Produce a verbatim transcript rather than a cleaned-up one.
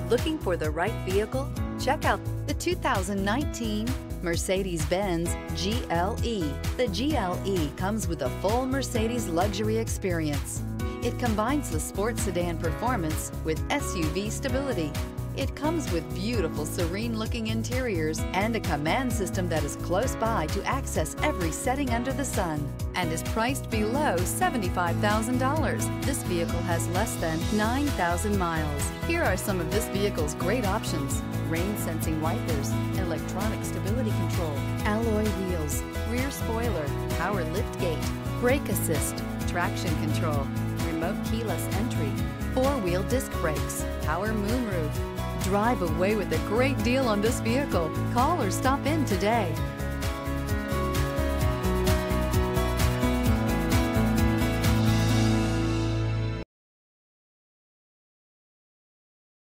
Looking for the right vehicle? Check out the two thousand nineteen Mercedes-Benz G L E. The G L E comes with a full Mercedes luxury experience. It combines the sports sedan performance with S U V stability. It comes with beautiful, serene-looking interiors and a command system that is close by to access every setting under the sun, and is priced below seventy-five thousand dollars. This vehicle has less than nine thousand miles. Here are some of this vehicle's great options: rain-sensing wipers, electronic stability control, alloy wheels, rear spoiler, power liftgate, brake assist, traction control, remote keyless entry, four-wheel disc brakes, power moonroof. Drive away with a great deal on this vehicle. Call or stop in today.